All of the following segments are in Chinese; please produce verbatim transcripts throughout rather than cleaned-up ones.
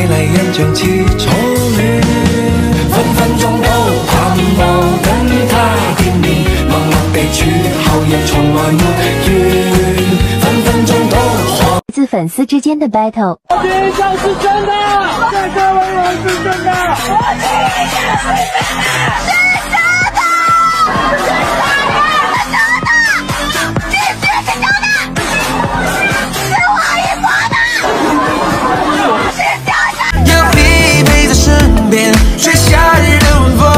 美麗印象似初戀，分分鐘都盼望跟他見面，默默地處後亦從來沒怨，分分鐘都可。 自粉絲之間的 battle。 我這一招是真的，在各位人是真的。我這一招是真的，是真的，是真的。 吹夏日的晚风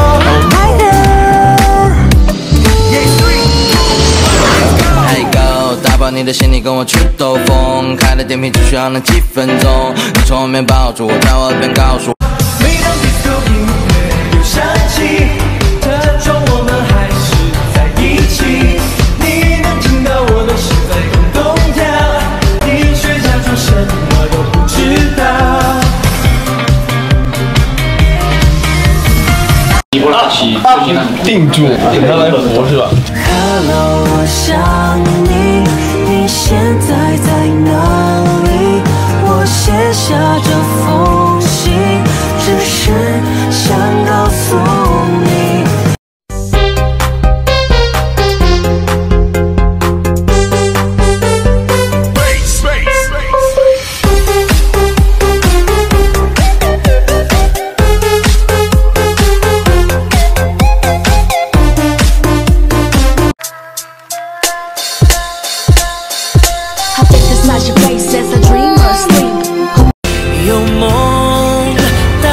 Hey go， 打包你的行李，跟我去兜风。开了电瓶只需要那几分钟。你从后面抱住我，在我耳边告诉我。 每当 disco 音乐又响起，这种我们还是在一起。你能听到我的心在咚咚跳，你却假装什么都不知道。 你不拉齐， 定住，等他来活是吧 ？Hello， 我想你，你现在在哪里？我写下这封信，只是想告诉你。 有梦当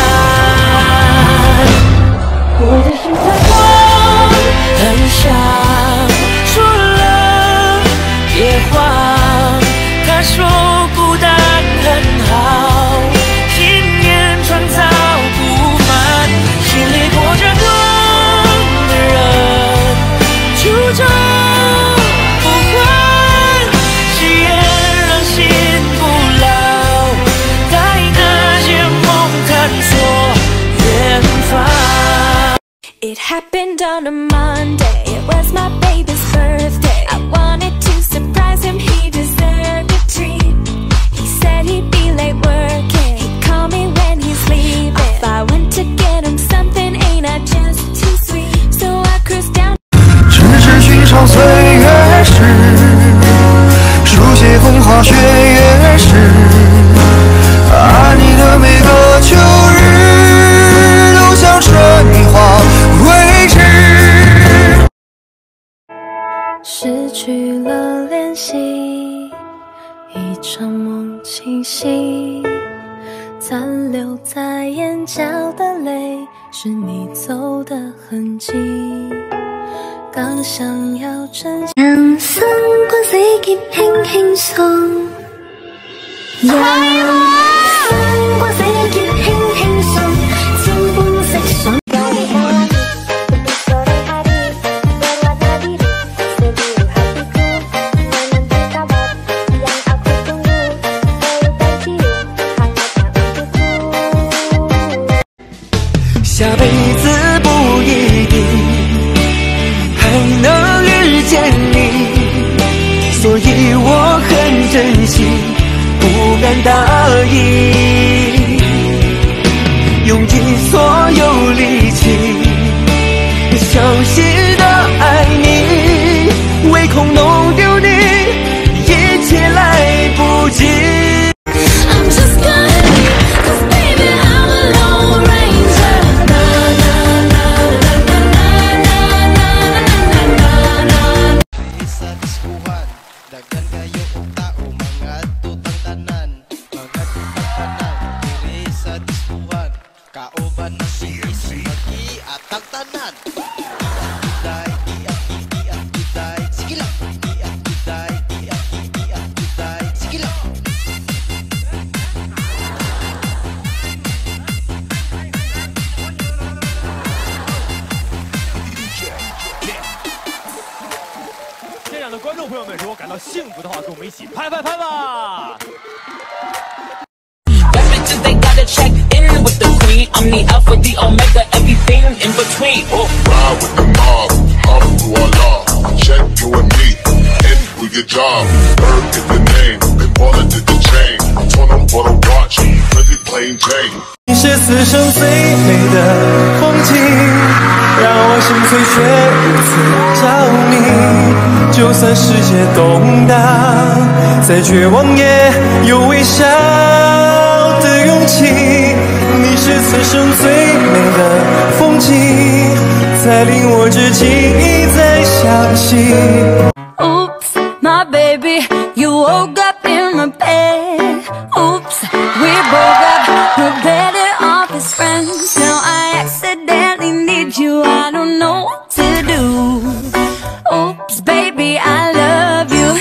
然，我的心在慌，很想说了别慌。他说孤单很好，经验创造不满，心里活着痛的人，就这。 It happened on a Monday, it was my baby's birthday. I wanted to surprise him, he deserved a treat. He said he'd be late working, he'd call me when he's leaving. If I went to get him something, ain't I just too sweet? So I cruised down. 只是寻常岁月时，书写风花雪月时，爱你的每个秋日都像春花。 失去了联系，一场梦清晰，残留在眼角的泪，是你走的痕迹。刚想要珍惜，人生關死劫輕輕送，人生關死劫輕輕送，千般色想。 下辈子不一定还能遇见你，所以我很珍惜，不敢答应，用尽所有力气，小心的爱你，唯恐弄丢你，一切来不及。 现场的观众朋友们，如果感到幸福的话，跟我们一起拍拍拍吧！ They gotta check in with the queen. I'm the alpha, the omega, everything in between. Oh. Ride with the mob, Abu Allah. Check you and me, and do your job. Bird is the name, and Baller did the chain. Told him for the watch, really play maintain. 你是此生最美的风景，让我心碎却如此着迷。就算世界动荡，再绝望也有微笑的勇气。你是此生最美的风景，在令我至今一再相信。 Oops, my baby, you woke up in my bed. Oops, we broke up, we're better off as friends. Now I accidentally need you, I don't know what to do. Oops, baby, I love you.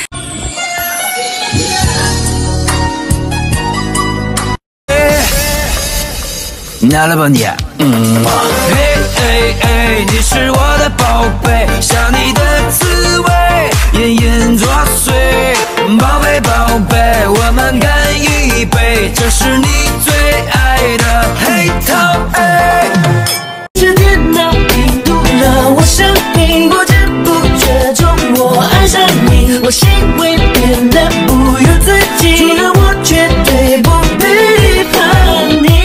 拿了吧你，嗯。哎哎哎，你是我的宝贝，想你的滋味，隐隐作祟。宝贝宝贝，我们干一杯，这是你最爱的黑糖。哎， 这电脑病毒了我生命，不知不觉中我爱上你，我行为变得不由自己，除了我绝对不背叛你。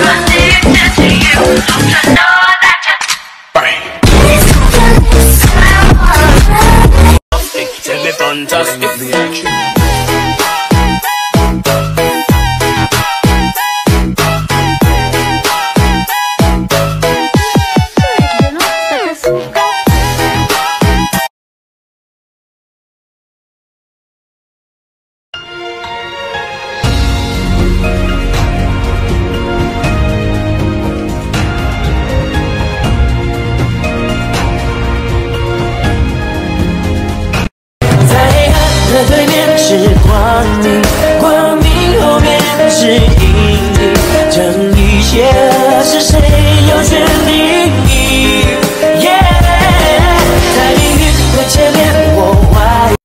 对面是光明，光明后面是阴影，这一切是谁有权利？ Yeah， 在命运的前面，我怀。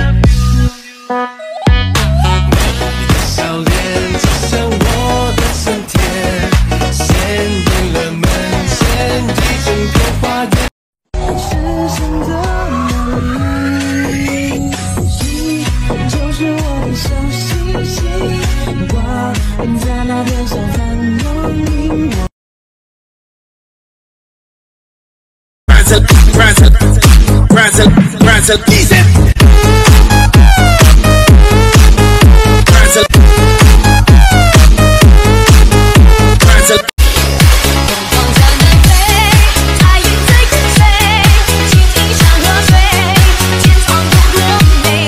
你的笑脸就像我的春天，牵引了门前一整片花园。 实现的美丽。 就是我的小星星，挂在那天上繁荣明我。 Ransom, ransom, ransom, ransom, easy. Ransom, ransom. 放下南飞，爱饮醉跟随，情意像河水，千疮不落美。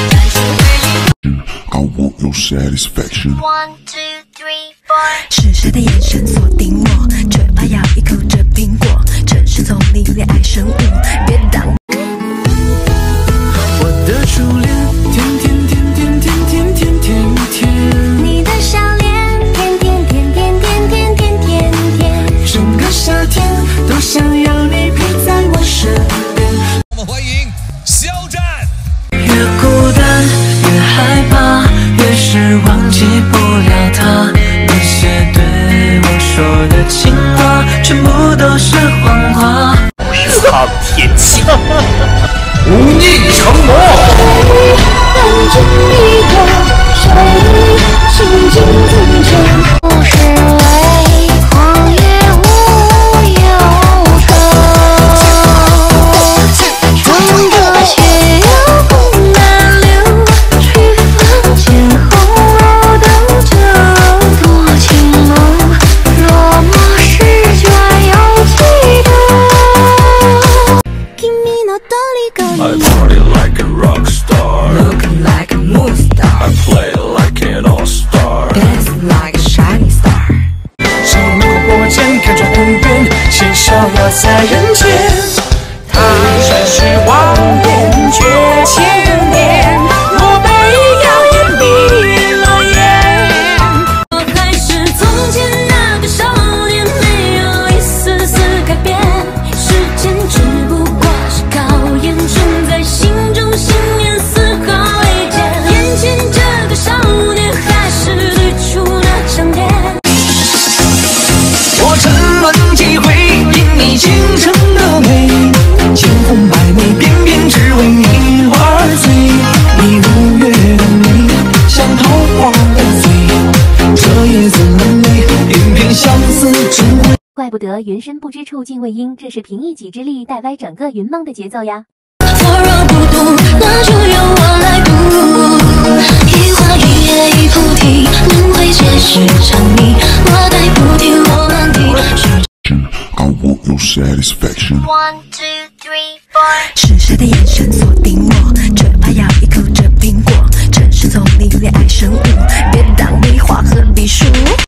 I want no satisfaction. One, two, three, four。 痴痴的眼神锁定我，嘴巴咬一口这苹果，城市丛林恋爱生物，别挡。 我的初恋，甜甜甜甜甜甜甜甜甜。 你的笑脸，甜甜甜甜甜甜甜甜甜。 整个夏天都想要你陪在我身边。 我们欢迎肖战。 越孤单越害怕。 越是忘记不了他，那些对我说的情话，全部都是谎话。 苍天气，忤逆成魔。 伴着你的手里，心境自证。不是为狂野无忧愁，懂得却又不难留。 见红楼斗酒，多情梦，落寞时却又记得。君の虜 I party like a rock star. Looking like a movie star, I play like an all star. dancing like a shining star。 手能过火箭，看穿恩怨，携手落在人间。他只是望眼绝千年，我被谣言迷了眼。 我还是从前那个少年，没有一丝丝改变。时间只不过是考验，种在心中信念丝毫未减。眼前这个少年，还是最初那张脸。 我沉沦几回，因你倾城的美。 相思只为。 怪不得云深不知处尽未应，这是凭一己之力带歪整个云梦的节奏呀。 若若不渡，那就由我来渡。一花一叶一菩提，轮回皆是长谜。我带不停我难题。 I want no satisfaction. One two three four。 是谁的眼神锁定我？嘴巴咬一口这苹果，城市丛林恋爱生物，别当你花和梨树。